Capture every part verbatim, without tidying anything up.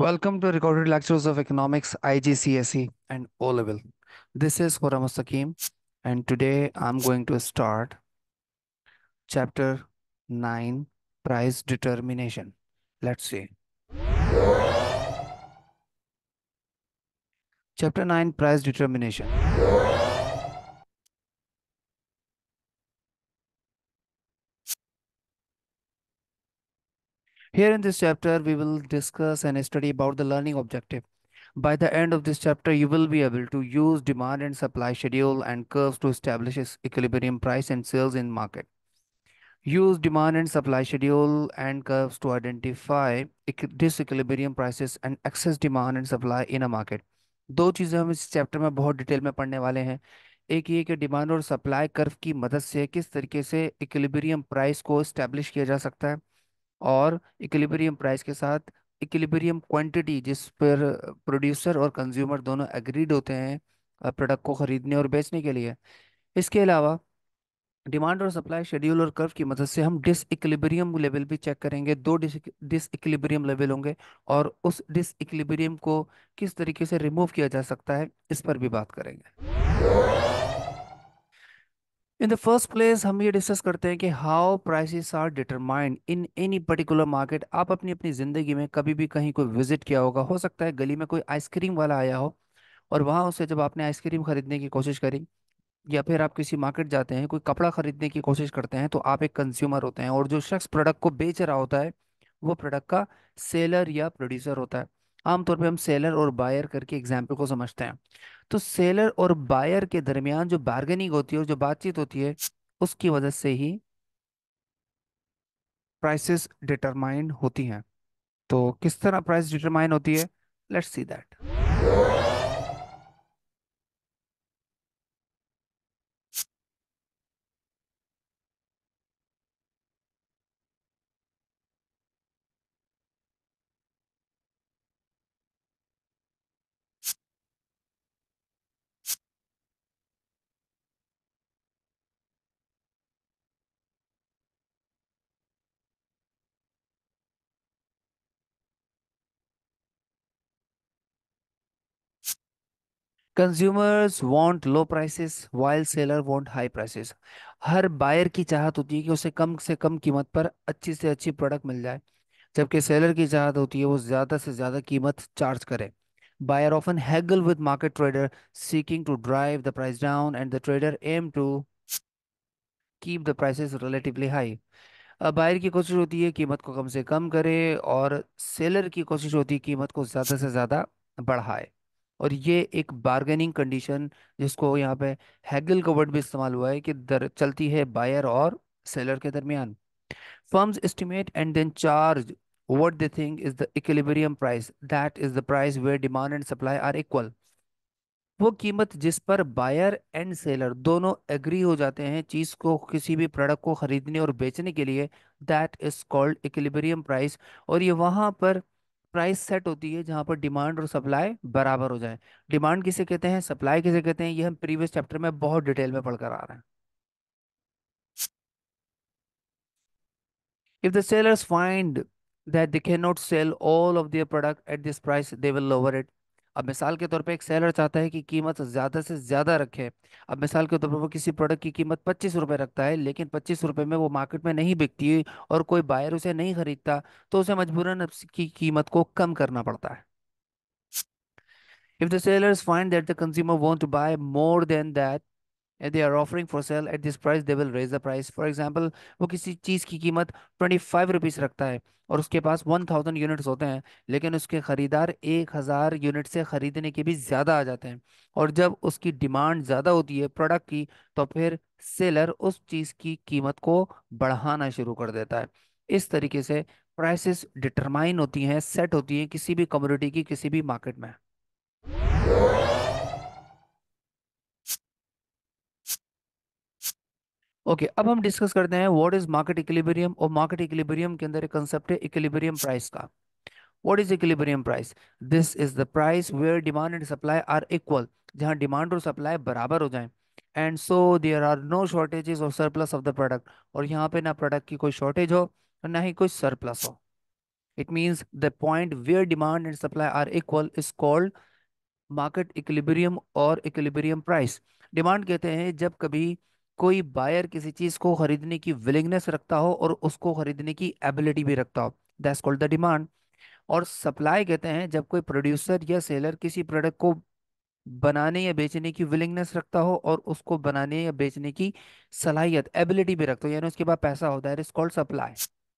Welcome to recorded lectures of economics, I G C S E, and O level. This is Khurram Mustaqim, and today I'm going to start chapter nine, price determination. Let's see. Chapter nine, price determination. Here in this chapter, we will discuss and study about the learning objective. By the end of this chapter, you will be able to use demand and supply schedule and curves to establish its equilibrium price and sales in market. Use demand and supply schedule and curves to identify equi- disequilibrium prices and excess demand and supply in a market. दो चीज़ें हम इस chapter में बहुत detail में पढ़ने वाले हैं। एक ये कि डिमांड और सप्लाई कर्व की मदद से किस तरीके से इक्विलिब्रियम प्राइस को इस्टेब्लिश किया जा सकता है, और इक्विलिब्रियम प्राइस के साथ इक्विलिब्रियम क्वांटिटी जिस पर प्रोड्यूसर और कंज्यूमर दोनों एग्रीड होते हैं प्रोडक्ट को खरीदने और बेचने के लिए। इसके अलावा डिमांड और सप्लाई शेड्यूल और कर्व की मदद से हम डिस इक्विलिब्रियम लेवल भी चेक करेंगे। दो डिस डिस इक्विलिब्रियम लेवल होंगे और उस डिस इक्विलिब्रियम को किस तरीके से रिमूव किया जा सकता है, इस पर भी बात करेंगे। इन द फर्स्ट प्लेस हम ये डिस्कस करते हैं कि how prices are determined in any particular market. आप अपनी अपनी ज़िंदगी में कभी भी कहीं कोई विजिट किया होगा, हो सकता है गली में कोई आइसक्रीम वाला आया हो और वहां उससे जब आपने आइसक्रीम खरीदने की कोशिश करी, या फिर आप किसी मार्केट जाते हैं कोई कपड़ा खरीदने की कोशिश करते हैं, तो आप एक कंज्यूमर होते हैं और जो शख्स प्रोडक्ट को बेच रहा होता है वो प्रोडक्ट का सेलर या प्रोड्यूसर होता है। आमतौर पे हम सेलर और बायर करके एग्जाम्पल को समझते हैं। तो सेलर और बायर के दरमियान जो बार्गेनिंग होती है और जो बातचीत होती है, उसकी वजह से ही प्राइसेस डिटरमाइन होती हैं। तो किस तरह प्राइस डिटरमाइन होती है, let's see that. Consumers want low prices while seller want high prices. हर बायर की चाहत होती है कि उसे कम से कम कीमत पर अच्छी से अच्छी प्रोडक्ट मिल जाए, जबकि सेलर की चाहत होती है वो ज्यादा से ज्यादा कीमत चार्ज करे। Buyer often haggle with market trader seeking to drive the price down, and the trader aim to keep the prices relatively high. अब बायर की कोशिश होती है कीमत को कम से कम करे और सेलर की कोशिश होती है कीमत को ज्यादा से ज्यादा बढ़ाए। और ये एक बार्गेनिंग कंडीशन, जिसको यहाँ पे हैगल का वर्ड भी इस्तेमाल हुआ है, कि दर चलती है बायर और सेलर के दरमियान। Firms estimate and then charge what they think is the equilibrium price. That is the price where demand and supply are equal. वो कीमत जिस पर बायर एंड सेलर दोनों एग्री हो जाते हैं चीज को, किसी भी प्रोडक्ट को खरीदने और बेचने के लिए, that is called equilibrium price. और ये वहां पर प्राइस सेट होती है जहां पर डिमांड और सप्लाई बराबर हो जाए। डिमांड किसे कहते हैं, सप्लाई किसे कहते हैं, ये हम प्रीवियस चैप्टर में बहुत डिटेल में पढ़कर आ रहे हैं। If the sellers find that they cannot sell all of their product at this price, they will lower it. अब मिसाल के तौर पे एक सेलर चाहता है कि कीमत ज्यादा से ज्यादा रखे। अब मिसाल के तौर पे वो किसी प्रोडक्ट की कीमत पच्चीस रुपए रखता है, लेकिन पच्चीस रुपए में वो मार्केट में नहीं बिकती और कोई बायर उसे नहीं खरीदता, तो उसे मजबूरन उसकी कीमत को कम करना पड़ता है। If the sellers find that the consumer want to buy more than that if they are offering for sale at this price, they will raise the price. For example, वो किसी चीज की कीमत ट्वेंटी फाइव रुपीज रखता है और उसके पास one thousand units होते हैं, लेकिन उसके खरीदार एक हजार यूनिट से खरीदने के भी ज्यादा आ जाते हैं। और जब उसकी डिमांड ज्यादा होती है प्रोडक्ट की, तो फिर सेलर उस चीज की कीमत को बढ़ाना शुरू कर देता है। इस तरीके से प्राइसेस डिटरमाइन होती हैं, सेट होती हैं किसी भी कमोडिटी की किसी भी मार्केट में। ओके okay, अब हम डिस्कस करते हैं व्हाट इज मार्केट इक्विलिब्रियम। और मार्केट इक्विलिब्रियम के अंदर एक कंसेप्ट है इक्विलिब्रियम प्राइस का। What is equilibrium price? This is the price where demand and supply are equal, जहां डिमांड और सप्लाई बराबर हो जाएं। And so there are no shortages और सरप्लस ऑफ द प्रोडक्ट, और यहाँ पे ना प्रोडक्ट की कोई शॉर्टेज हो और ना ही कोई सरप्लस हो। It means the point where demand and supply are equal is called market equilibrium और इक्विलिब्रियम प्राइस। डिमांड कहते हैं जब कभी कोई बायर किसी चीज को खरीदने की विलिंगनेस रखता हो और उसको खरीदने की एबिलिटी भी रखता हो, दैट्स कॉल्ड द डिमांड। और सप्लाई कहते हैं जब कोई प्रोड्यूसर या सेलर किसी प्रोडक्ट को बनाने या बेचने की विलिंगनेस रखता हो और उसको बनाने या बेचने की सलाहियत एबिलिटी भी रखता हो, यानी उसके पास पैसा होता है, इज कॉल्ड सप्लाई।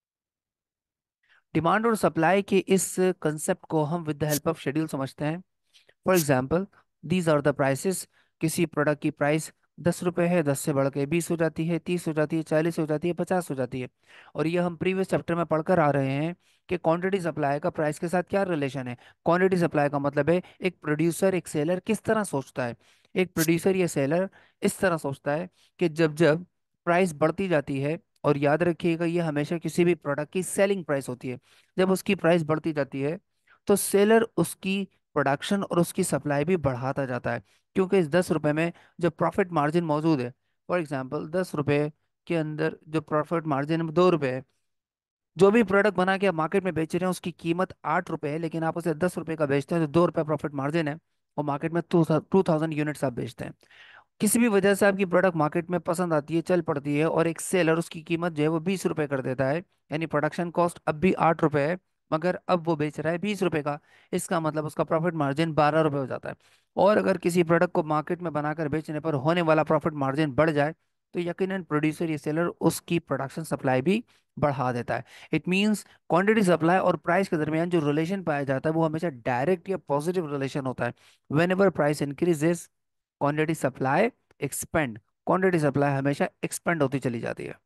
डिमांड और सप्लाई के इस कंसेप्ट को हम with the help of schedule समझते हैं। For example, these are the prices. किसी प्रोडक्ट की प्राइस दस रुपए है, दस से बढ़ के बीस हो जाती है, तीस हो जाती है, चालीस हो जाती है, पचास हो जाती है। और ये हम प्रीवियस चैप्टर में पढ़कर आ रहे हैं कि क्वांटिटी सप्लाई का प्राइस के साथ क्या रिलेशन है। क्वांटिटी सप्लाई का मतलब है एक प्रोड्यूसर एक सेलर किस तरह सोचता है। एक प्रोड्यूसर या सेलर इस तरह सोचता है कि जब जब प्राइस बढ़ती जाती है, और याद रखिएगा ये हमेशा किसी भी प्रोडक्ट की सेलिंग प्राइस होती है, जब उसकी प्राइस बढ़ती जाती है तो सेलर उसकी प्रोडक्शन और उसकी सप्लाई भी बढ़ाता जाता है, क्योंकि इस दस रुपए में जो प्रॉफिट मार्जिन मौजूद है। फॉर एग्जांपल, दस रुपए के अंदर जो प्रॉफिट मार्जिन दो रुपए है, जो भी प्रोडक्ट बना के आप मार्केट में बेच रहे हैं उसकी कीमत आठ रुपए है, लेकिन आप उसे दस रुपए का बेचते हैं तो दो रुपए प्रॉफिट मार्जिन है, और मार्केट में टू टू थाउजेंड यूनिट्स आप बेचते हैं। किसी भी वजह से आपकी प्रोडक्ट मार्केट में पसंद आती है, चल पड़ती है, और एक सेलर उसकी कीमत जो है वो बीस रुपए कर देता है, यानी प्रोडक्शन कॉस्ट अब भी आठ रुपए है, मगर अब वो बेच रहा है बीस रुपए का। इसका मतलब उसका प्रॉफिट मार्जिन बारह रुपए हो जाता है। और अगर किसी प्रोडक्ट को मार्केट में बनाकर बेचने पर होने वाला प्रॉफिट मार्जिन बढ़ जाए तो यकीनन प्रोड्यूसर या सेलर उसकी प्रोडक्शन सप्लाई भी बढ़ा देता है। इट मींस क्वांटिटी सप्लाई और प्राइस के दरमियान जो रिलेशन पाया जाता है वो हमेशा डायरेक्ट या पॉजिटिव रिलेशन होता है। Whenever price increases, quantity supply expand. Quantity supply हमेशा एक्सपेंड होती चली जाती है।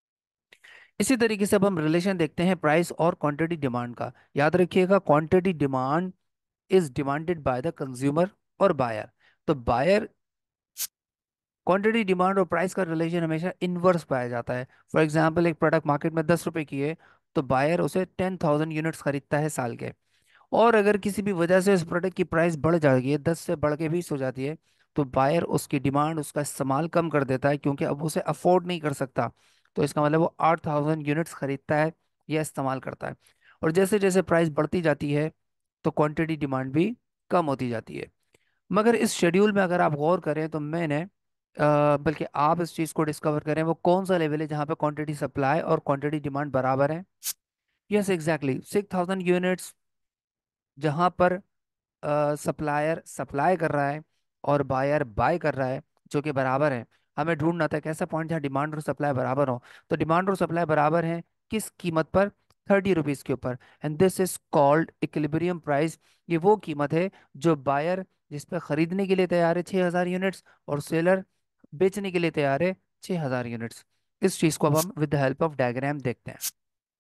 इसी तरीके से अब हम रिलेशन देखते हैं प्राइस और क्वांटिटी डिमांड का। याद रखिएगा, quantity demand is demanded by the consumer और बायर। तो बायर, क्वांटिटी डिमांड और प्राइस का रिलेशन हमेशा इनवर्स पाया जाता है। फॉर एग्जाम्पल, एक प्रोडक्ट मार्केट में दस रुपए की है तो बायर उसे टेन थाउजेंड यूनिट्स खरीदता है साल के। और अगर किसी भी वजह से उस प्रोडक्ट की प्राइस बढ़ जाती है, दस से बढ़ के बीस हो जाती है, तो बायर उसकी डिमांड, उसका इस्तेमाल कम कर देता है, क्योंकि अब उसे अफोर्ड नहीं कर सकता। तो इसका मतलब वो आठ थाउजेंड यूनिट्स खरीदता है या इस्तेमाल करता है। और जैसे जैसे प्राइस बढ़ती जाती है तो क्वांटिटी डिमांड भी कम होती जाती है। मगर इस शेड्यूल में अगर आप गौर करें तो मैंने अ, बल्कि आप इस चीज़ को डिस्कवर करें वो कौन सा लेवल है जहाँ पे क्वांटिटी सप्लाई और क्वांटिटी डिमांड बराबर है। Yes, exactly six thousand units, जहाँ पर सप्लायर सप्लाई कर रहा है और बायर बाय कर रहा है, जो कि बराबर है। हमें ढूंढना था एक ऐसा पॉइंट जहाँ डिमांड और सप्लाई बराबर हो। तो डिमांड और सप्लाई बराबर है किस कीमत पर? थर्टी रुपीज के ऊपर। And this is called equilibrium price. ये वो कीमत है जो बायर जिस पे खरीदने के लिए तैयार है छह हजार यूनिट्स, और सेलर बेचने के लिए तैयार है छह हजार यूनिट्स। इस चीज को अब हम with the help of diagram देखते हैं।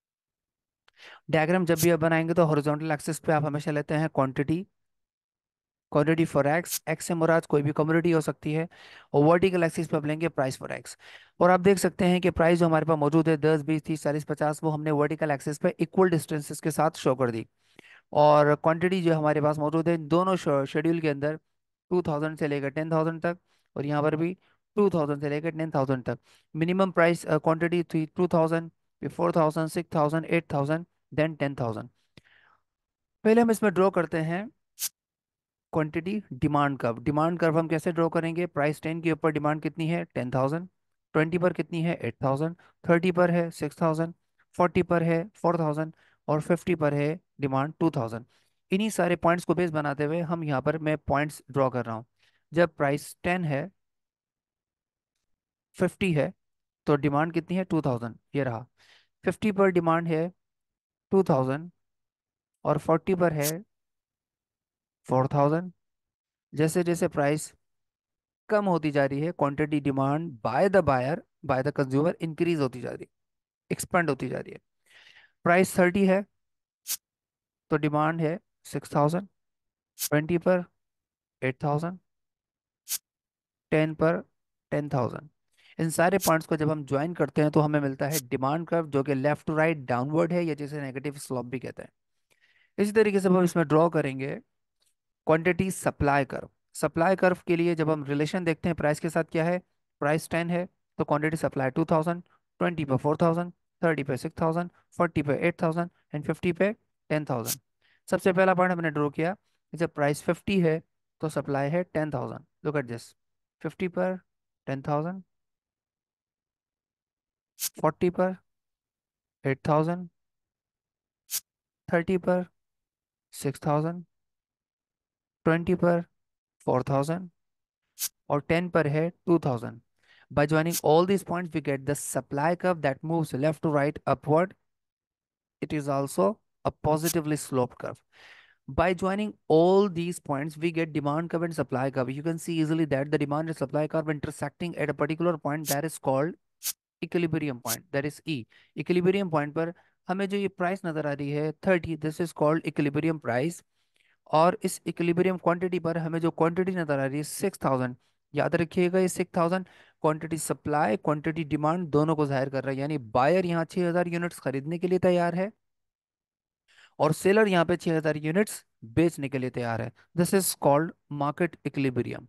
डायग्राम जब भी आप बनाएंगे तो हॉरिजॉन्टल एक्सिस पे आप हमेशा लेते हैं quantity, quantity for X. X से मुराद कोई भी कमोडिटी हो सकती है। और वर्टिकल एक्सिस पे आप लेंगे प्राइस फॉर एक्स। और आप देख सकते हैं कि प्राइस जो हमारे पास मौजूद है दस बीस तीस चालीस पचास, वो हमने वर्टिकल एक्सिस पे इक्वल डिस्टेंसेस के साथ शो कर दी। और क्वांटिटी जो हमारे पास मौजूद है इन दोनों शेड्यूल के अंदर टू थाउजेंड से लेकर टेन थाउजेंड तक, और यहाँ पर भी टू थाउजेंड से लेकर टेन थाउजेंड तक। मिनिमम प्राइस क्वांटिटी थी टू थाउजेंड, फिर four thousand, six thousand, eight thousand, then ten thousand. पहले हम इसमें ड्रॉ करते हैं quantity demand curve. Demand curve हम कैसे ड्रॉ करेंगे? प्राइस टेन के ऊपर डिमांड कितनी है? Ten thousand. ट्वेंटी पर कितनी है? Eight thousand. थर्टी पर है सिक्स थाउजेंड। फोर्टी पर है फोर थाउजेंड। और फिफ्टी पर है डिमांड टू थाउजेंड। इन्हीं सारे पॉइंट्स को बेस बनाते हुए हम यहाँ पर मैं पॉइंट्स ड्रॉ कर रहा हूँ। जब प्राइस टेन है, फिफ्टी है, तो डिमांड कितनी है? टू थाउजेंड, ये रहा। फिफ्टी पर डिमांड है टू थाउजेंड, और फोर्टी पर है फोर थाउजेंड। जैसे जैसे प्राइस कम होती जा रही है, quantity demand by the buyer, by the consumer increase होती जा रही है, एक्सपेंड होती जा रही है। प्राइस थर्टी है तो डिमांड है सिक्स थाउजेंड। ट्वेंटी पर एट थाउजेंड। टेन पर टेन थाउजेंड। इन सारे पॉइंट्स को जब हम ज्वाइन करते हैं तो हमें मिलता है डिमांड कर्व, जो कि लेफ्ट टू राइट डाउनवर्ड है, या जिसे नेगेटिव स्लोप भी कहते हैं। इसी तरीके से अब हम इसमें ड्रॉ करेंगे quantity supply curve. Supply curve के लिए जब हम रिलेशन देखते हैं प्राइस के साथ, क्या है? प्राइस टेन है तो quantity supply two thousand. Twenty पे फोर थाउजेंड। थर्टी पे सिक्स थाउजेंड। फोर्टी पे एट थाउजेंड। एंड फिफ्टी पे टेन थाउजेंड। सबसे पहला पॉइंट हमने ड्रॉ किया, जब प्राइस फिफ्टी है तो सप्लाई है ten thousand. Look at this, fifty पर टेन थाउजेंड, फोर्टी पर एट थाउजेंड, थर्टी पर सिक्स थाउजेंड, ट्वेंटी पर फोर थाउजेंड, और टेन पर है two thousand. By joining all these points, we get the supply curve that moves left to right upward. It is also a positively sloped curve. By joining all these points, we get demand curve and supply curve. You can see easily that the demand and supply curve intersecting at a particular point that is called equilibrium point, that is E. Equilibrium point पर हमें जो ये price नजर आ रही है thirty, this is called equilibrium price. और इस इक्विलिब्रियम क्वांटिटी पर हमें जो क्वांटिटी नजर आ रही है सिक्स थाउजेंड। याद रखिएगा ये six thousand, quantity supply quantity demand दोनों को जाहिर कर रहा है, यानी बायर यहाँ छह हजार यूनिट्स खरीदने के लिए तैयार है और सेलर यहाँ पे छह हजार यूनिट्स बेचने के लिए तैयार है। This is called market equilibrium.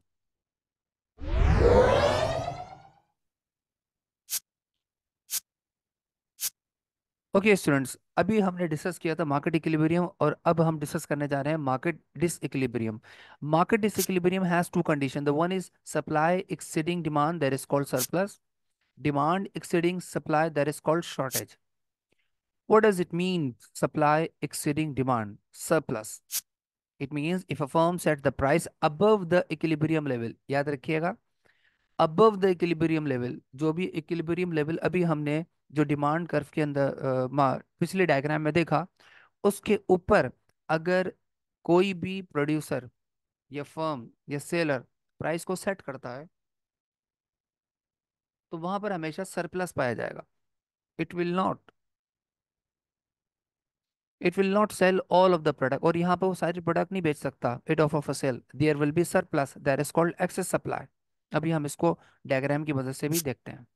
Okay students, अभी हमने डिस्कस किया था मार्केट इक्विलिब्रियम और अब हम डिस्कस करने जा रहे हैं market disequilibrium. Market disequilibrium has two condition, the one is supply exceeding demand, that is called surplus. Demand exceeding supply, that is called shortage. What does it mean, supply exceeding demand? Surplus. It means if a firm set the price above the equilibrium level, याद रखिएगा, above the equilibrium level, जो भी equilibrium level अभी हमने जो demand curve के अंदर अ, मा- पिछले डायग्राम में देखा, उसके ऊपर अगर कोई भी प्रोड्यूसर या फर्म या सेलर प्राइस को सेट करता है तो वहां पर हमेशा सरप्लस पाया जाएगा। It will not it will not sell all of the product, और यहाँ पे वो सारी प्रोडक्ट नहीं बेच सकता। It off off sale there will be surplus, that is called excess supply. अभी हम इसको डायग्राम की मदद से भी देखते हैं।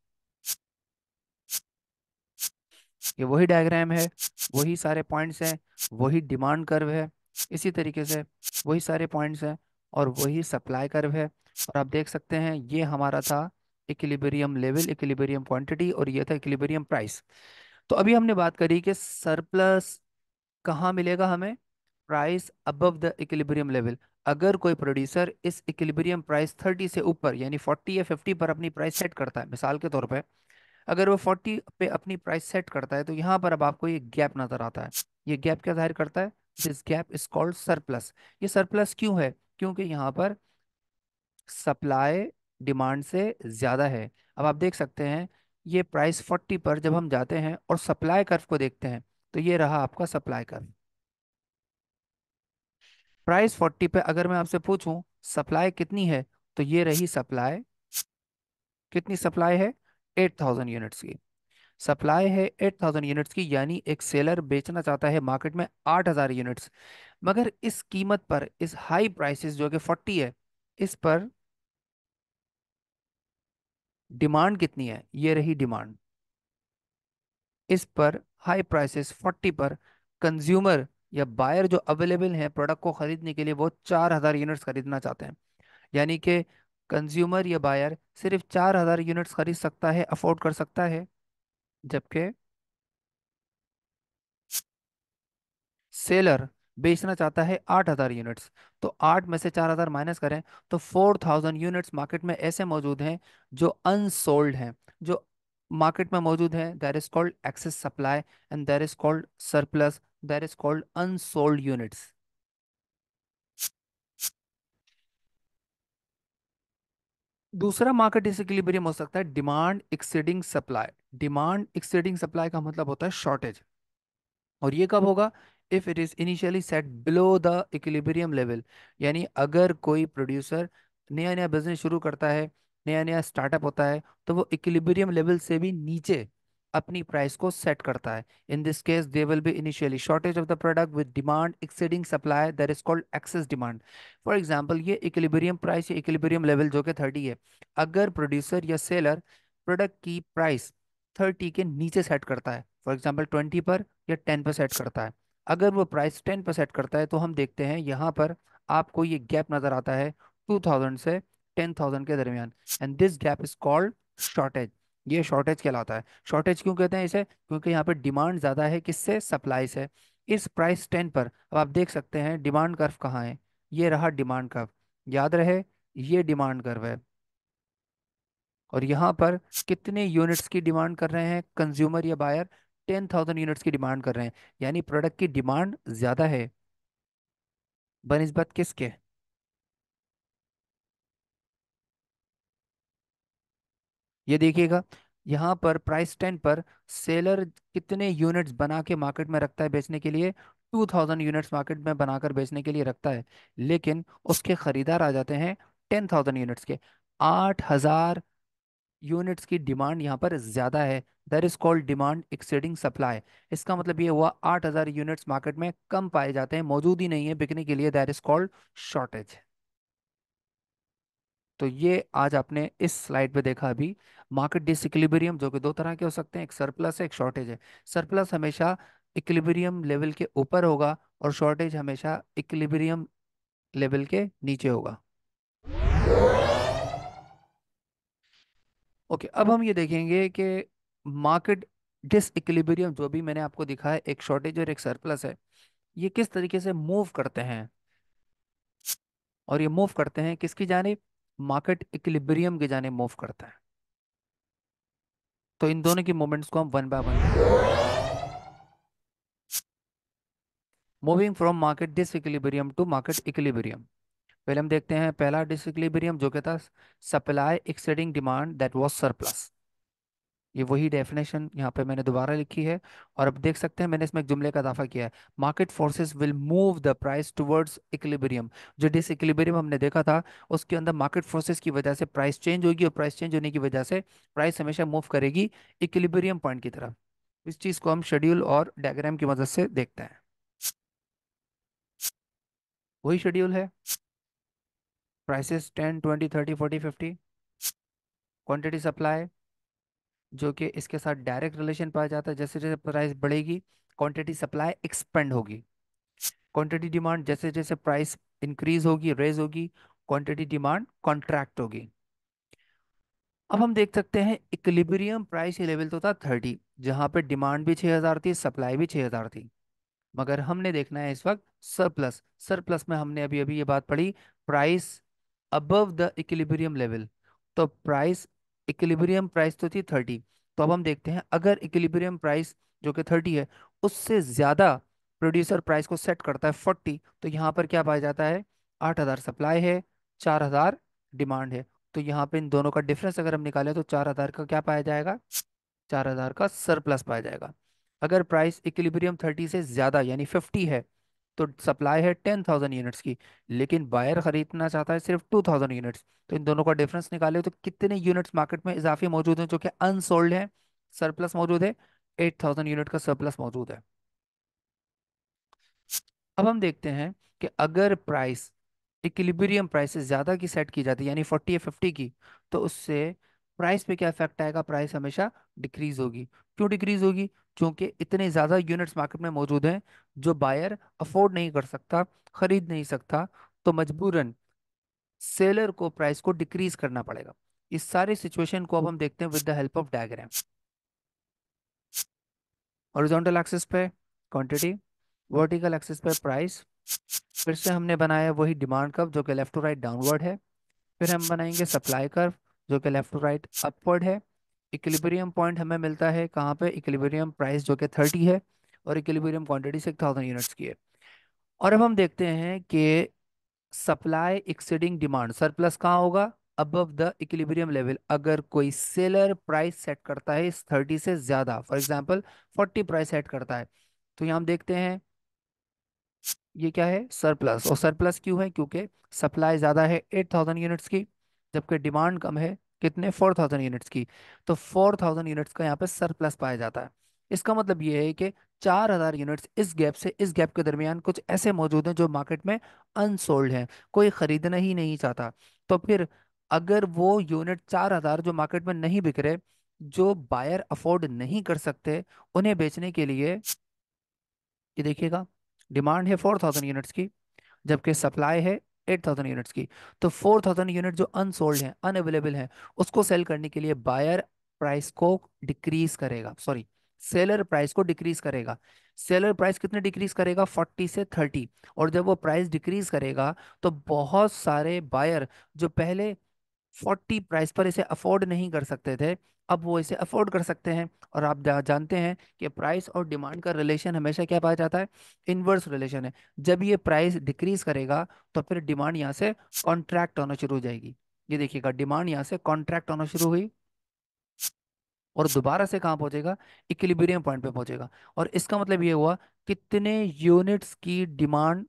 ये वही डायग्राम है, वही सारे पॉइंट्स हैं, वही डिमांड कर्व है, इसी तरीके से वही सारे पॉइंट्स हैं और वही सप्लाई कर्व है। और आप देख सकते हैं ये हमारा था इक्विलिब्रियम लेवल, इक्विलिब्रियम क्वांटिटी, और ये था इक्विलिब्रियम प्राइस। तो अभी हमने बात करी कि सरप्लस कहाँ मिलेगा हमें, price above the equilibrium level. अगर कोई प्रोड्यूसर इस इक्विलिब्रियम प्राइस थर्टी से ऊपर यानी फोर्टी या फिफ्टी पर अपनी प्राइस सेट करता है, मिसाल के तौर पे अगर वो फोर्टी पे अपनी प्राइस सेट करता है तो यहाँ पर अब आपको ये गैप नजर आता है। ये गैप क्या जाहिर करता है, this gap is called surplus. ये सरप्लस क्यों है, क्योंकि यहाँ पर सप्लाई डिमांड से ज्यादा है। अब आप देख सकते हैं ये प्राइस फोर्टी पर जब हम जाते हैं और सप्लाई कर्व को देखते हैं तो ये रहा आपका सप्लाई कर्व। प्राइस फोर्टी पे अगर मैं आपसे पूछूं सप्लाई कितनी है, तो ये रही सप्लाई। कितनी सप्लाई है, एट थाउजेंड यूनिट्स की सप्लाई है, एट थाउजेंड यूनिट्स की, यानी एक सेलर बेचना चाहता है मार्केट में आठ हजार यूनिट्स। मगर इस कीमत पर, इस हाई प्राइसेस जो कि फोर्टी है, इस पर डिमांड कितनी है, ये रही डिमांड। इस पर हाई प्राइसेस फोर्टी पर कंज्यूमर या बायर जो अवेलेबल हैं प्रोडक्ट को खरीदने के लिए, वो चार हजार यूनिट्स खरीदना चाहते हैं। यानी कि कंज्यूमर या बायर सिर्फ चार हजार यूनिट्स खरीद सकता है, अफोर्ड कर सकता है, जबकि सेलर बेचना चाहता है आठ हजार यूनिट्स। तो आठ में से चार हजार माइनस करें तो फोर थाउजेंड यूनिट्स मार्केट में ऐसे मौजूद हैं जो अनसोल्ड हैं, जो मार्केट में मौजूद हैं, that is called excess supply and that is called surplus, that is called unsold units. दूसरा मार्केट डिसइक्विलिब्रियम हो सकता है demand exceeding supply. Demand exceeding supply का मतलब होता है शॉर्टेज, और ये कब होगा, if it is initially set below the equilibrium level. यानी अगर कोई प्रोड्यूसर नया नया बिजनेस शुरू करता है, नया नया स्टार्टअप होता है, तो वो इक्विलिब्रियम लेवल से भी नीचे अपनी प्राइस को सेट करता है। In this case they will be initially shortage of the product with demand exceeding supply, that is called excess demand. For example ये इक्विलिब्रियम प्राइस या इक्विलिब्रियम लेवल जो कि थर्टी है, अगर प्रोड्यूसर या सेलर प्रोडक्ट की प्राइस थर्टी के नीचे सेट करता है, फॉर एग्जांपल ट्वेंटी पर या टेन पर सेट करता है, अगर वो प्राइस टेन पर सेट करता है तो हम देखते हैं यहाँ पर आपको ये गैप नजर आता है टू थाउजेंड से टेन थाउजेंड के दरमियान, and this gap is called shortage. ये शॉर्टेज कहलाता है। शॉर्टेज क्यों कहते हैं इसे, क्योंकि यहाँ पे डिमांड ज़्यादा है किससे, सप्लाई से, इस प्राइस टेन पर अब आप देख सकते हैं डिमांड कर्व कहाँ है। ये रहा डिमांड कर्व, याद रहे ये डिमांड कर्व है। और यहाँ पर कितने यूनिट्स की डिमांड कर रहे हैं कंज्यूमर या बायर? टेन थाउजेंड यूनिट्स की डिमांड कर रहे हैं, यानी प्रोडक्ट की डिमांड ज्यादा है बनिस्बत किसके? ये देखिएगा, यहाँ पर प्राइस टेन पर सेलर कितने यूनिट्स बना के मार्केट में रखता है बेचने के लिए? टू थाउजेंड यूनिट्स मार्केट में बनाकर बेचने के लिए रखता है, लेकिन उसके खरीदार आ जाते हैं टेन थाउजेंड यूनिट्स के। आठ हजार यूनिट्स की डिमांड यहाँ पर ज्यादा है। That is called demand exceeding supply. इसका मतलब ये हुआ आठ हजार यूनिट्स मार्केट में कम पाए जाते हैं, मौजूद ही नहीं है बिकने के लिए। That is called shortage. तो ये आज आपने इस स्लाइड पे देखा अभी मार्केट डिसइक्विलिब्रियम, जो कि दो तरह के हो सकते हैं, एक सरप्लस है एक शॉर्टेज है। सरप्लस हमेशा इक्विलिब्रियम लेवल के ऊपर होगा और शॉर्टेज हमेशा इक्विलिब्रियम लेवल के नीचे होगा। ओके, अब हम ये देखेंगे कि मार्केट डिसइक्विलिब्रियम जो भी मैंने आपको दिखाया, एक शॉर्टेज और एक सरप्लस है, ये किस तरीके से मूव करते हैं। और ये मूव करते हैं किसकी जानिब? मार्केट इक्विलिब्रियम की जानिब मूव करता है। तो इन दोनों की मूवमेंट्स को हम वन बाय वन देखेंगे। Moving from market disequilibrium to market equilibrium. पहले हम देखते हैं पहला डिसइक्विलिब्रियम जो कि था supply exceeding demand, that was surplus. ये वही डेफिनेशन यहाँ पे मैंने दोबारा लिखी है। और अब देख सकते हैं मैंने इसमें एक जुमले का इजाफा किया है, market forces will move the price towards equilibrium. जो डिस इक्विलिब्रियम हमने देखा था, उसके अंदर मार्केट फोर्सेस की वजह से प्राइस चेंज होगी, और प्राइस चेंज होने की वजह से प्राइस हमेशा मूव करेगी इक्विलिब्रियम पॉइंट की तरफ। इस चीज़ को हम शेड्यूल और डायग्राम की मदद से देखते हैं। वही शेड्यूल है, prices ten twenty thirty forty fifty, quantity supply, जो कि इसके साथ डायरेक्ट रिलेशन पाया जाता है। जैसे जैसे प्राइस बढ़ेगी क्वांटिटी सप्लाई एक्सपेंड होगी, क्वांटिटी डिमांड जैसे जैसे प्राइस इंक्रीज होगी रेज होगी, क्वांटिटी डिमांड कॉन्ट्रैक्ट होगी। अब हम देख सकते हैं इक्विलिब्रियम प्राइस लेवल तो था थर्टी, जहां पे डिमांड भी छह हज़ार थी, सप्लाई भी छह हज़ार थी। मगर हमने देखना है इस वक्त सरप्लस। सरप्लस में हमने अभी अभी ये बात पढ़ी, price above the equilibrium level. तो प्राइस इक्विलिब्रियम प्राइस तो थी थर्टी, तो अब हम देखते हैं अगर इक्विलिब्रियम प्राइस जो कि थर्टी है उससे ज्यादा प्रोड्यूसर प्राइस को सेट करता है फोर्टी, तो यहाँ पर क्या पाया जाता है? आठ हजार सप्लाई है, चार हजार डिमांड है। तो यहाँ पे इन दोनों का डिफरेंस अगर हम निकालें तो चार हजार का क्या पाया जाएगा? चार हजार का सरप्लस पाया जाएगा। अगर प्राइस इक्विलिब्रियम थर्टी से ज्यादा यानी फिफ्टी है, तो सप्लाई है टेन थाउजेंड यूनिट्स की, लेकिन बायर खरीदना चाहता है सिर्फ टू थाउजेंड यूनिट्स। तो इन दोनों का डिफरेंस निकाले तो कितने यूनिट्स मार्केट में इजाफी मौजूद हैं जो कि अनसोल्ड है? सरप्लस मौजूद है, एट थाउजेंड यूनिट का सरप्लस मौजूद है। अब हम देखते हैं कि अगर प्राइस इक्विलिब्रियम प्राइस से ज्यादा की सेट की जाती है यानी फोर्टी या फिफ्टी की, तो उससे प्राइस पे क्या इफेक्ट आएगा? प्राइस हमेशा डिक्रीज होगी। क्यों डिक्रीज होगी? क्योंकि इतने ज्यादा यूनिट्स मार्केट में मौजूद हैं जो बायर अफोर्ड नहीं कर सकता, खरीद नहीं सकता, तो मजबूरन सेलर को प्राइस को डिक्रीज करना पड़ेगा। इस सारी सिचुएशन को अब हम देखते हैं with the help of diagram. Horizontal axis पे क्वांटिटी, वर्टिकल एक्सिस पे प्राइस। फिर से हमने बनाया वही डिमांड कर्व जो कि लेफ्ट टू राइट डाउनवर्ड है। फिर हम बनाएंगे सप्लाई कर्व जो कि लेफ्ट टू राइट अपवर्ड है। इक्विलिब्रियम पॉइंट हमें मिलता है कहाँ पे? इक्विलिब्रियम प्राइस जो कि थर्टी है, और equilibrium quantity six thousand units की है। और अब हम देखते हैं कि सप्लाई एक्सीडिंग डिमांड, सरप्लस कहाँ होगा? Above the equilibrium level. अगर कोई सेलर प्राइस सेट करता है इस थर्टी से ज्यादा, for example forty price set करता है, तो यहाँ हम देखते हैं ये क्या है? सरप्लस। और सरप्लस क्यों है? क्योंकि सप्लाई ज्यादा है एट थाउजेंड यूनिट्स की, जबकि डिमांड कम है कितने? फोर थाउजेंड यूनिट्स की। तो फोर थाउजेंड यूनिट्स का यहाँ पे सरप्लस पाया जाता है। इसका मतलब ये है कि चार हजार यूनिट्स इस गैप से इस गैप के दरमियान कुछ ऐसे मौजूद हैं जो मार्केट में अनसोल्ड हैं, कोई खरीदना ही नहीं चाहता। तो फिर अगर वो यूनिट चार हजार जो मार्केट में नहीं बिक रहे, जो बायर अफोर्ड नहीं कर सकते, उन्हें बेचने के लिए, ये देखिएगा डिमांड है फोर थाउजेंड यूनिट्स की, जबकि सप्लाई है एट थाउजेंड यूनिट्स की। तो फोर थाउजेंड यूनिट जो अनसोल्ड हैं, अनअवेलेबल हैं, उसको सेल करने के लिए बायर प्राइस को डिक्रीज करेगा, सॉरी सेलर प्राइस को डिक्रीज करेगा। सेलर प्राइस कितने डिक्रीज करेगा? फोर्टी से थर्टी। और जब वो प्राइस डिक्रीज करेगा तो बहुत सारे बायर जो पहले फोर्टी प्राइस पर इसे अफोर्ड नहीं कर सकते थे, अब वो इसे अफोर्ड कर सकते हैं। और आप जा, जानते हैं कि प्राइस और डिमांड का रिलेशन हमेशा क्या पाया जाता है? इनवर्स रिलेशन है। जब ये प्राइस डिक्रीज करेगा तो फिर डिमांड यहाँ से कॉन्ट्रैक्ट होना शुरू हो जाएगी। ये देखिएगा, डिमांड यहाँ से कॉन्ट्रैक्ट होना शुरू हुई और दोबारा से कहाँ पहुंचेगा? इक्विलिब्रियम पॉइंट पे पहुंचेगा। और इसका मतलब ये हुआ, कितने यूनिट्स की डिमांड,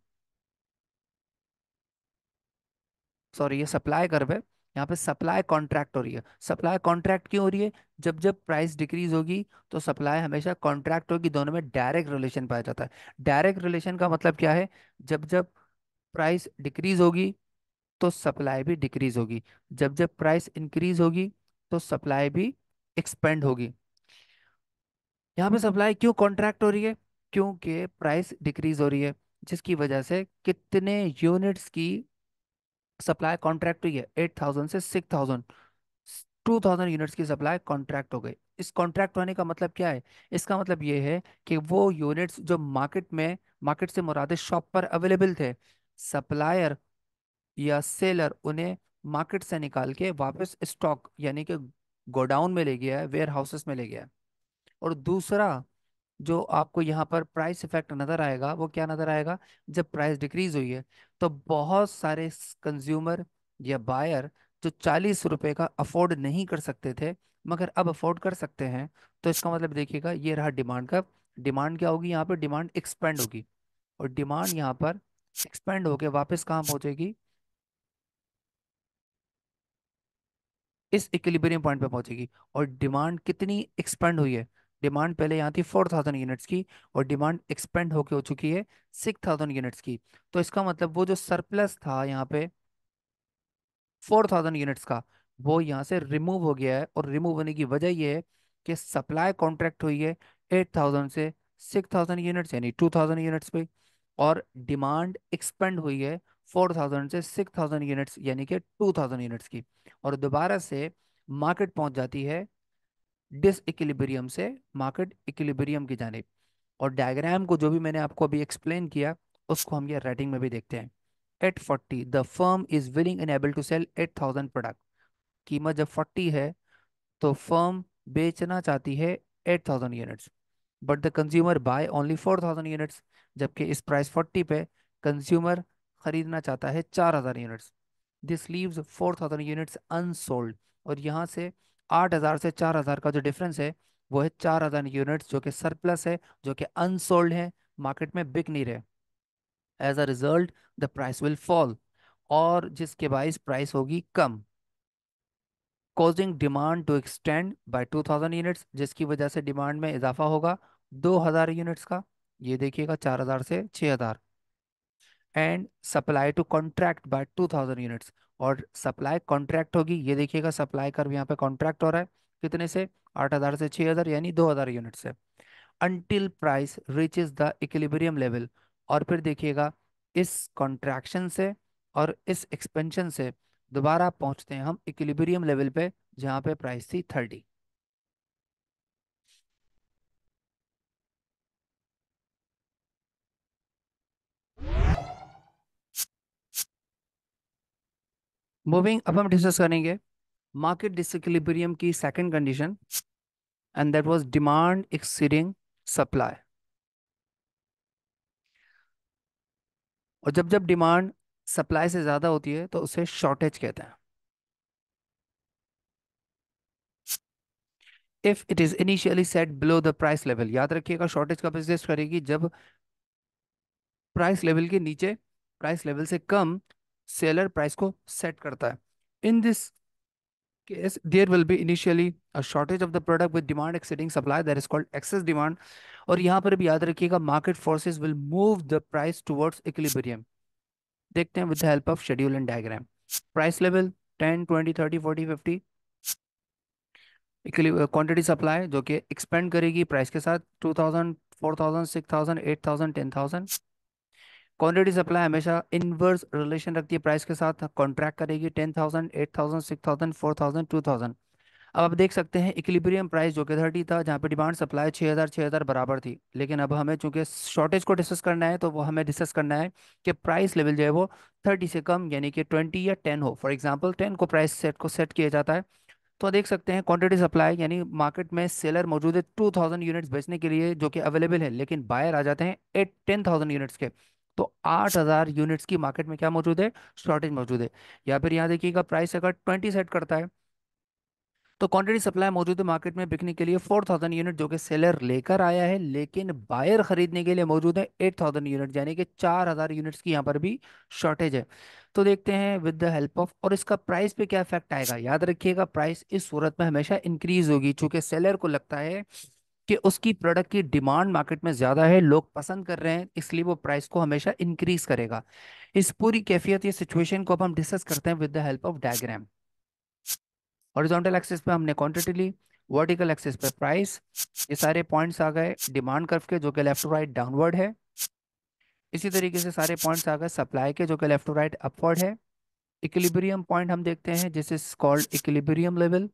सॉरी ये सप्लाई कर्व है, यहाँ पे सप्लाई कॉन्ट्रैक्ट हो रही है। सप्लाई कॉन्ट्रैक्ट क्यों हो रही है? जब जब प्राइस डिक्रीज होगी तो सप्लाई हमेशा कॉन्ट्रैक्ट होगी। दोनों में डायरेक्ट रिलेशन पाया जाता है। डायरेक्ट रिलेशन का मतलब क्या है? जब जब प्राइस डिक्रीज होगी तो सप्लाई भी डिक्रीज होगी। जब जब प्राइस इंक्रीज होगी तो सप्लाई भी एक्सपेंड होगी। यहाँ पे सप्लाई क्यों कॉन्ट्रैक्ट हो रही है? क्योंकि प्राइस डिक्रीज हो रही है, जिसकी वजह से कितने यूनिट्स की सप्लाई कॉन्ट्रैक्ट हुई है? एट थाउजेंड से six thousand, two thousand units की सप्लाई कॉन्ट्रैक्ट हो गई। इस कॉन्ट्रैक्ट होने का मतलब क्या है? इसका मतलब ये है कि वो यूनिट्स जो मार्केट में, मार्केट से मुराद शॉप पर अवेलेबल थे, सप्लायर या सेलर उन्हें मार्केट से निकाल के वापस स्टॉक यानी कि गोडाउन में ले गया है, वेयर हाउसेस में ले गया है। और दूसरा जो आपको यहाँ पर प्राइस इफेक्ट नजर आएगा वो क्या नजर आएगा? जब प्राइस डिक्रीज हुई है तो बहुत सारे कंज्यूमर या बायर जो चालीस रुपए का अफोर्ड नहीं कर सकते थे मगर अब अफोर्ड कर सकते हैं, तो इसका मतलब देखिएगा, ये रहा डिमांड का। डिमांड क्या होगी? यहाँ पर डिमांड एक्सपेंड होगी। और डिमांड यहाँ पर एक्सपेंड होके वापस कहाँ पहुंचेगी? इस इक्विलिब्रियम पॉइंट पे पहुंचेगी। और डिमांड कितनी एक्सपेंड हुई है? डिमांड पहले यहाँ थी फोर थाउजेंड यूनिट्स की और डिमांड एक्सपेंड होके हो चुकी है सिक्स थाउजेंड यूनिट्स की। तो इसका मतलब वो जो सरप्लस था यहाँ पे फोर थाउजेंड यूनिट्स का, वो यहाँ से रिमूव हो गया है। और रिमूव होने की वजह ये है कि सप्लाई कॉन्ट्रैक्ट हुई है एट थाउजेंड से सिक्स थाउजेंड यूनिट्स यानी टू थाउजेंड यूनिट्स पे। और डिमांड एक्सपेंड हुई है फोर थाउजेंड से सिक्स थाउजेंड यूनिट्स यानी कि टू थाउजेंड यूनिट्स की। और दोबारा से मार्केट पहुंच जाती है डिस इक्विलिब्रियम से मार्केट इक्विलिब्रियम की जानिब। और डायग्राम को जो भी मैंने आपको अभी एक्सप्लेन किया उसको हम ये राइटिंग में भी देखते हैं। At forty the firm is willing and able to sell eight thousand product. कीमत जब फोर्टी है तो फर्म बेचना चाहती है eight thousand units, but the consumer buy only four thousand units. जबकि इस प्राइस फोर्टी पे कंज्यूमर खरीदना चाहता है चार हजार units. This leaves four thousand units unsold. और यहाँ से आठ हजार से चार हजार का जो डिफरेंस है वो है चार हजार यूनिट्स जो कि सरप्लस है, जो कि अनसोल्ड है, मार्केट में बिक नहीं रहे। As a result the price will fall, और जिसके बाइस प्राइस होगी कम, causing demand to extend by two thousand units, जिसकी वजह से डिमांड में इजाफा होगा दो हजार यूनिट्स का। ये देखिएगा, चार हजार से छह हजार। And supply to contract by two thousand units, और सप्लाई कॉन्ट्रैक्ट होगी। ये देखिएगा, सप्लाई कर्व यहाँ पे कॉन्ट्रैक्ट हो रहा है। कितने से? आठ हजार से छह हजार यानी दो हजार यूनिट से। Until price reaches the equilibrium level. और फिर देखिएगा, इस कॉन्ट्रैक्शन से और इस एक्सपेंशन से दोबारा पहुंचते हैं हम इक्विलिब्रियम लेवल पे, जहाँ पे प्राइस थी थर्टी। मूविंग, अब हम डिस्कस करेंगे मार्केट डिसइक्विलिब्रियम की second condition, and that was demand exceeding supply. और जब जब डिमांड सप्लाई से ज्यादा होती है तो उसे शॉर्टेज कहते हैं। If it is initially set below the price level, याद रखिएगा शॉर्टेज कब एग्जिस्ट करेगी? जब प्राइस लेवल के नीचे, प्राइस लेवल से कम सेलर प्राइस को सेट करता है। In this case there will be initially a shortage of the product with demand exceeding supply, that is called excess demand। और यहाँ पर भी याद रखिएगा, market forces will move the price towards equilibrium। देखते हैं with the help of schedule and diagram। price level ten twenty thirty forty fifty, quantity supply जो कि एक्सपेंड करेगी प्राइस के साथ two thousand four thousand six thousand eight thousand ten thousand. Quantity supply हमेशा inverse relation रखती है price के साथ, कॉन्ट्रैक्ट करेगी ten thousand eight thousand six thousand four thousand two thousand. अब आप देख सकते हैं इक्विलिब्रियम प्राइस जो कि थर्टी था, जहाँ पे डिमांड सप्लाई छः हज़ार छः हज़ार बराबर थी। लेकिन अब हमें चूंकि शॉर्टेज को डिस्कस करना है, तो वो हमें डिस्कस करना है कि प्राइस लेवल जो है वो थर्टी से कम, यानी कि ट्वेंटी या टेन हो। फॉर एग्जांपल टेन को प्राइस सेट को सेट किया जाता है। तो देख सकते हैं क्वांटिटी सप्लाई, यानी मार्केट में सेलर मौजूद है टू थाउजेंड यूनिट्स बेचने के लिए जो कि अवेलेबल है, लेकिन बायर आ जाते हैं एट टेन थाउजेंड यूनिट्स के। तो आठ हज़ार यूनिट्स की मार्केट में क्या मौजूद है, शॉर्टेज मौजूद है। या फिर यहाँ देखिएगा प्राइस अगर ट्वेंटी सेट करता है, तो क्वांटिटी सप्लाई मौजूद है मार्केट में बिकने के लिए फोर थाउजेंड यूनिट जो कि सेलर लेकर आया है, लेकिन बायर खरीदने के लिए मौजूद है एट थाउजेंड यूनिट, यानी कि चार हज़ार यूनिट्स की यहाँ पर भी शॉर्टेज है। तो देखते हैं विद द हेल्प ऑफ, और इसका प्राइस पे क्या इफेक्ट आएगा। याद रखिएगा प्राइस इस सूरत में हमेशा इंक्रीज होगी, चूंकि सेलर को लगता है कि उसकी प्रोडक्ट की डिमांड मार्केट में ज्यादा है, लोग पसंद कर रहे हैं, इसलिए वो प्राइस को हमेशा इंक्रीज करेगा। इस पूरी कैफियत या सिचुएशन को अब हम डिस्कस करते हैं with the help of diagram. Horizontal axis पे हमने क्वांटिटी ली, वर्टिकल एक्सिस पे प्राइस। ये सारे पॉइंट्स आ गए डिमांड कर्व के जो कि लेफ्ट टू राइट डाउनवर्ड है। इसी तरीके से सारे पॉइंट्स आ गए सप्लाई के जो कि लेफ्ट टू राइट अपवर्ड है। इक्विलिब्रियम पॉइंट हम देखते हैं, जिस इज कॉल्ड इक्विलिब्रियम लेवल,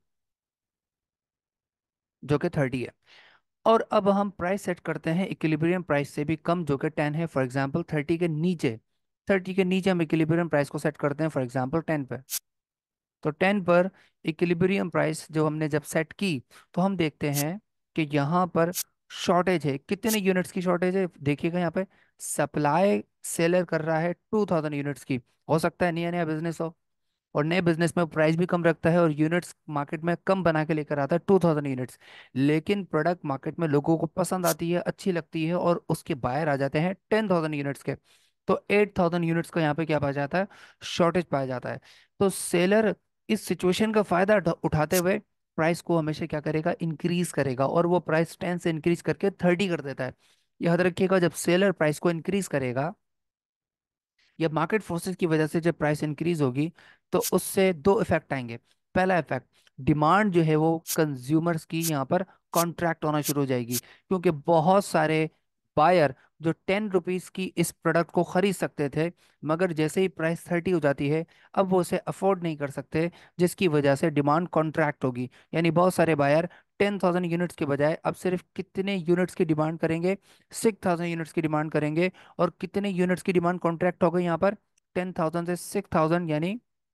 जो कि थर्टी है। और अब हम प्राइस सेट करते हैं इक्विलिब्रियम प्राइस से भी कम, जो कि टेन है। फॉर एग्जांपल थर्टी के नीचे, थर्टी के नीचे हम इक्विलिब्रियम प्राइस को सेट करते हैं, फॉर एग्जांपल टेन पे। तो टेन पर इक्विलिब्रियम प्राइस जो हमने जब सेट की, तो हम देखते हैं कि यहाँ पर शॉर्टेज है। कितने यूनिट्स की शॉर्टेज है देखिएगा यहाँ पे, सप्लाई सेलर कर रहा है टू थाउजेंड यूनिट्स की। हो सकता है नया नया बिजनेस हो, और नए बिजनेस में प्राइस भी कम रखता है और यूनिट्स मार्केट में कम बना के लेकर आता है टू थाउजेंड यूनिट्स। लेकिन प्रोडक्ट मार्केट में लोगों को पसंद आती है, अच्छी लगती है, और उसके बायर आ जाते हैं टेन थाउजेंड यूनिट्स के। तो एट थाउजेंड यूनिट्स का यहाँ पे क्या पाया जाता है, शॉर्टेज पाया जाता है। तो सेलर इस सिचुएशन का फायदा उठा- उठाते हुए प्राइस को हमेशा क्या करेगा, इंक्रीज करेगा, और वो प्राइस टेन से इंक्रीज करके थर्टी कर देता है। याद रखिएगा जब सेलर प्राइस को इंक्रीज करेगा या मार्केट फोर्सेस की वजह से जब प्राइस इंक्रीज होगी, तो उससे दो इफेक्ट आएंगे। पहला इफेक्ट, डिमांड जो है वो कंज्यूमर्स की यहाँ पर कॉन्ट्रैक्ट होना शुरू हो जाएगी, क्योंकि बहुत सारे बायर जो टेन रुपीज की इस प्रोडक्ट को खरीद सकते थे, मगर जैसे ही प्राइस थर्टी हो जाती है, अब वो उसे अफोर्ड नहीं कर सकते, जिसकी वजह से डिमांड कॉन्ट्रैक्ट होगी। यानी बहुत सारे बायर टेन थाउजेंड यूनिट्स के बजाय अब सिर्फ कितने यूनिट्स की डिमांड करेंगे, सिक्स थाउजेंड यूनिट्स की डिमांड करेंगे। और कितने यूनिट्स की डिमांड कॉन्ट्रैक्ट हो गई यहाँ पर, टेन थाउजेंड से सिक्स थाउजेंड, यानी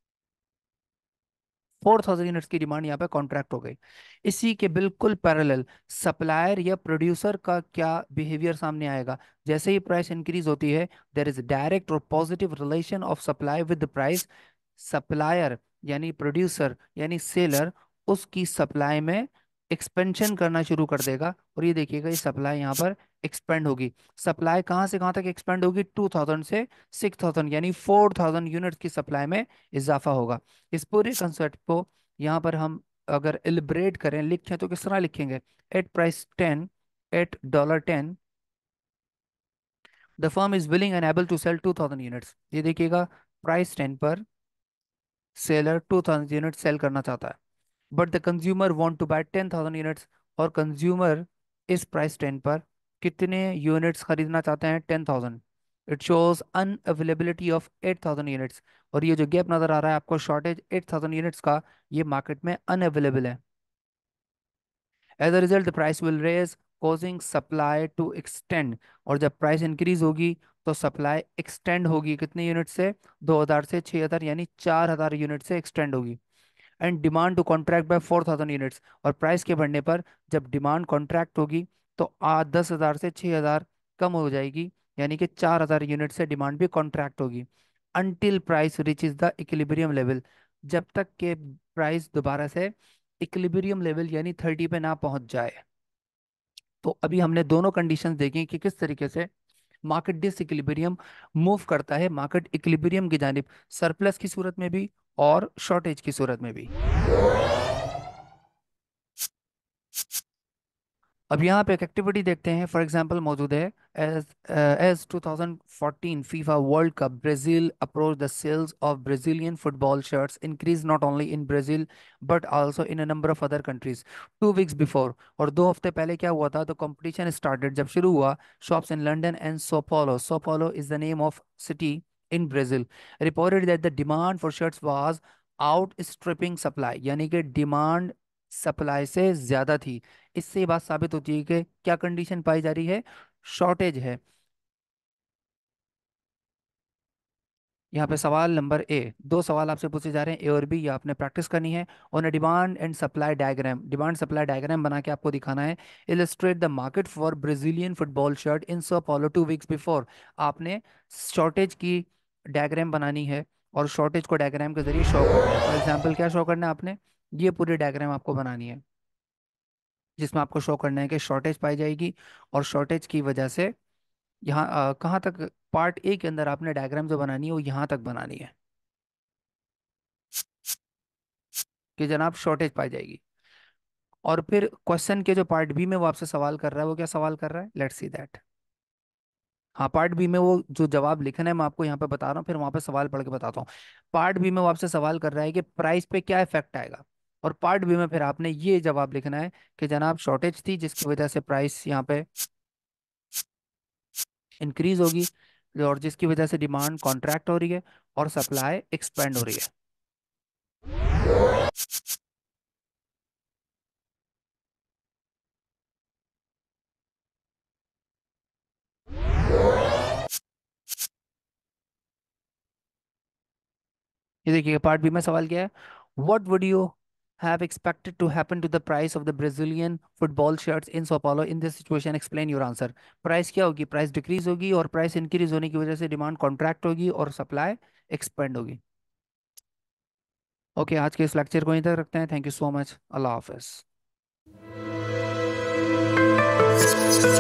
फोर थाउजेंड यूनिट्स की डिमांड यहाँ पे कॉन्ट्रैक्ट हो गई। इसी के बिल्कुल पैरेलल सप्लायर या प्रोड्यूसर का क्या बिहेवियर सामने आएगा। जैसे ही प्राइस इंक्रीज होती है, देर इज डायरेक्ट और positive relation of supply with the price. Supplier यानी प्रोड्यूसर यानी सेलर उसकी सप्लाई में एक्सपेंशन करना शुरू कर देगा, और ये देखिएगा ये सप्लाई यहाँ पर एक्सपेंड होगी। सप्लाई कहाँ से कहाँ तक एक्सपेंड होगी, टू थाउजेंड से सिक्स थाउजेंड, यानी फोर थाउजेंड यूनिट्स की सप्लाई में इजाफा होगा। इस पूरे कंसेप्ट को यहाँ पर हम अगर एलिब्रेट करें, लिखें, तो किस तरह लिखेंगे, at price ten, at dollar ten, the firm is willing and able to sell two thousand units. ये देखिएगा प्राइस टेन पर seller two thousand unit sell करना चाहता है, but the consumer want to buy ten thousand units, और consumer इस price ten पर कितने यूनिट्स खरीदना चाहते हैं, ten thousand. It shows unavailability of eight thousand units, और ये जो गैप नजर आ रहा है आपको शॉर्टेज एट थाउजेंड यूनिट्स का, ये मार्केट में अनअवेलेबल है। As a result the price will raise, causing supply to extend. और जब प्राइस इंक्रीज होगी, तो सप्लाई एक्सटेंड होगी कितने यूनिट से, दो हज़ार से छह हज़ार, यानी चार हज़ार यूनिट से एक्सटेंड होगी। And demand to contract by four thousand units, और प्राइस के बढ़ने पर जब डिमांड कॉन्ट्रैक्ट होगी, तो आ दस हज़ार से छह हज़ार कम हो जाएगी, यानी कि चार हज़ार यूनिट से डिमांड भी कॉन्ट्रैक्ट होगी। Until price reaches the equilibrium level, जब तक के प्राइस दोबारा से इक्विलिब्रियम लेवल यानी थर्टी पे ना पहुंच जाए। तो अभी हमने दोनों कंडीशंस देखी कि किस तरीके से मार्केट डिसइक्विलिब्रियम मूव करता है मार्केट इक्विलिब्रियम की जानिब, सरप्लस की सूरत में भी और शॉर्टेज की सूरत में भी। अब यहाँ पे एक एक्टिविटी देखते हैं, फॉर एग्जांपल मौजूद है, as as twenty fourteen FIFA world cup Brazil approach the sales of Brazilian football shirts increase not only in Brazil but also in a number of other countries two weeks before. और दो हफ्ते पहले क्या हुआ था, the competition started, जब शुरू हुआ, shops in London and so paulo so paulo is the name of city in Brazil, reported that the demand for shirts was outstripping supply, यानी कि डिमांड सप्लाई से ज्यादा थी। इससे ये बात साबित होती है कि क्या कंडीशन पाई जा रही है, शॉर्टेज है। यहाँ पे सवाल नंबर ए, दो सवाल आपसे पूछे जा रहे हैं, ए और बी, ये आपने प्रैक्टिस करनी है। On a demand and supply diagram, demand supply diagram बना के आपको दिखाना है। Illustrate the market for Brazilian football shirt in so paulo two weeks before. आपने शॉर्टेज की डायग्राम बनानी है और शॉर्टेज को डायग्राम के जरिए शो करना है। फॉर एग्जाम्पल क्या शो करना है आपने, ये पूरी डायग्राम आपको बनानी है, जिसमें आपको शो करना है कि शॉर्टेज पाई जाएगी और शॉर्टेज की वजह से यहाँ अ, कहाँ तक, पार्ट ए के अंदर आपने डायग्राम जो बनानी है वो यहाँ तक बनानी है कि जनाब शॉर्टेज पाई जाएगी। और फिर क्वेश्चन के जो पार्ट बी में वो आपसे सवाल कर रहा है, वो क्या सवाल कर रहा है, लेट्स सी दैट। हाँ, पार्ट बी में वो जो जवाब लिखना है मैं आपको यहाँ पे बता रहा हूँ, फिर वहां पे सवाल पढ़ के बताता हूँ। पार्ट बी में वो आपसे सवाल कर रहा है कि प्राइस पे क्या इफेक्ट आएगा, और पार्ट बी में फिर आपने ये जवाब लिखना है कि जनाब शॉर्टेज थी जिसकी वजह से प्राइस यहाँ पे इंक्रीज होगी, और जिसकी वजह से डिमांड कॉन्ट्रैक्ट हो रही है और सप्लाई एक्सपेंड हो रही है। ये देखिए पार्ट बी में सवाल क्या है, what would you have expected to happen to the price of the Brazilian football shirts in so paulo in this situation, explain your answer. Price क्या होगी, प्राइस डिक्रीज होगी, और प्राइस इंक्रीज होने की वजह से डिमांड कॉन्ट्रैक्ट होगी और सप्लाई एक्सपेंड होगी। ओके, आज के इस लेक्चर को यहीं तक रखते हैं। थैंक यू सो मच, अल्लाह हाफिज।